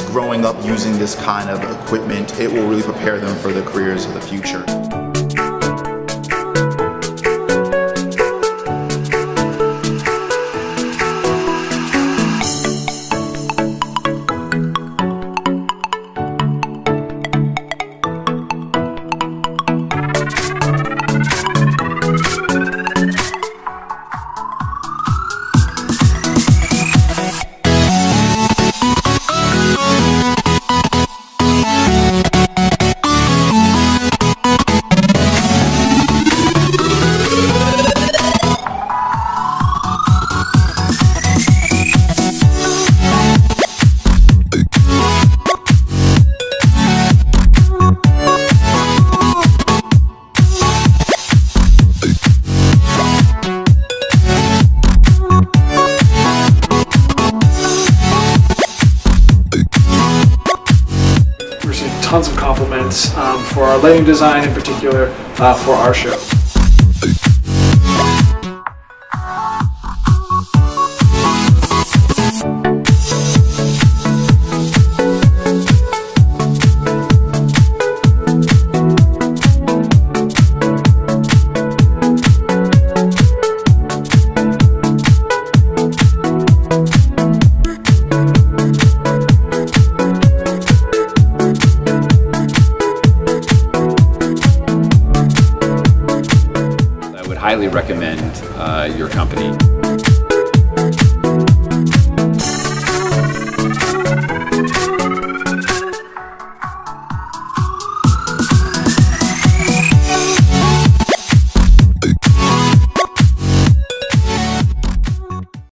growing up using this kind of equipment, it will really prepare them for the careers of the future. Tons of compliments for our lighting design in particular for our show.